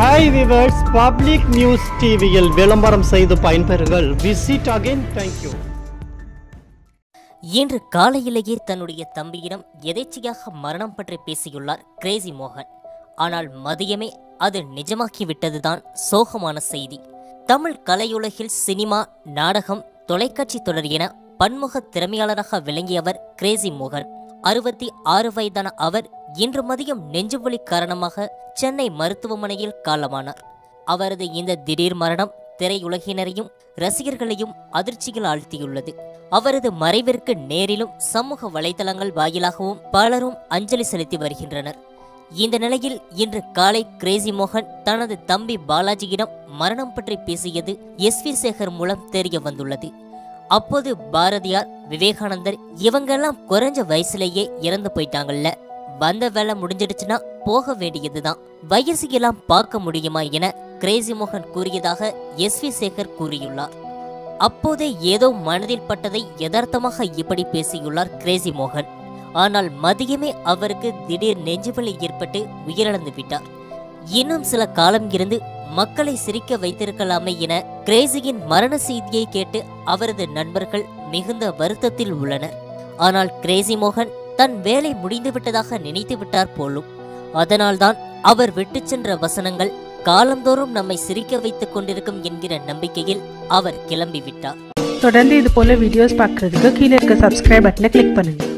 Hi viewers, Public News TVயில் விளம்பரம் செய்து பயன்பெறுங்கள். Visit again. Thank you. இன்று காலையிலேயே தன்னுடைய தம்பியிடம் எதேச்சையாக மரணம் பற்றி பேசியுள்ளார் கிரேசி மோகன். ஆனால் மதியமே அது நிஜமாக்கிவிட்டதுதான் சோகமான செய்தி. தமிழ் கலையுலகில் சினிமா, நாடகம், தொலைக்காட்சி தொடர் என பன்முக திறமையாளராக விளங்கியவர் கிரேசி மோகன். 66 வயதான அவர் இன்று மதியம் நெஞ்சுவலி காரணமாக சென்னை மருத்துவமனையில் காலமானார். அவரது இந்த திடீர் மரணம் திரையுலகினரையும் ரசிகர்களையும் அதிர்ச்சியில் ஆழ்த்தியுள்ளது. அவரது மறைவிற்கு நேரிலும் சமூக வலைதளங்கள் வாயிலாகவும் பலரும் அஞ்சலி செலுத்தி வருகின்றனர். இந்த நிலையில் இன்று காலை கிரேசி மோகன் தனது தம்பி பாலாஜியிடம் மரணம் பற்றி பேசியது SV சேகர் மூலம் தெரிய வந்துள்ளது. அப்போது பாரதியார், விவேகானந்தர் இவங்கெல்லாம் குறைஞ்ச வயசுலேயே இறந்து போயிட்டாங்கல்ல, வந்த வேலை முடிஞ்சிடுச்சுன்னா போக வேண்டியதுதான், வயசு எல்லாம் பார்க்க முடியுமா என கிரேசி மோகன் கூறியதாக SV சேகர் கூறியுள்ளார். அப்போதே ஏதோ மனதில் பட்டதை யதார்த்தமாக இப்படி பேசியுள்ளார் கிரேசி மோகன். ஆனால் மதியமே அவருக்கு திடீர் நெஞ்சுவலி ஏற்பட்டு உயிரிழந்து விட்டார். இன்னும் சில காலம் இருந்து மக்களை சிரிக்க வைத்திருக்கலாமே என கிரேசியின் மரண செய்தியை கேட்டு அவரது நண்பர்கள் மிகுந்த வருத்தத்தில் உள்ளனர். ஆனால் கிரேசி மோகன் தன் வேலை முடிந்துவிட்டதாக நினைத்து விட்டார் போலும். அதனால்தான் அவர் விட்டு சென்ற வசனங்கள் காலந்தோறும் நம்மை சிரிக்க வைத்துக் கொண்டிருக்கும் என்கிற நம்பிக்கையில் அவர் கிளம்பிவிட்டார். தொடர்ந்து இது போல வீடியோஸ் பார்க்கறதுக்கு கீழே இருக்க சப்ஸ்கிரைப் பட்டனை கிளிக் பண்ணுங்க.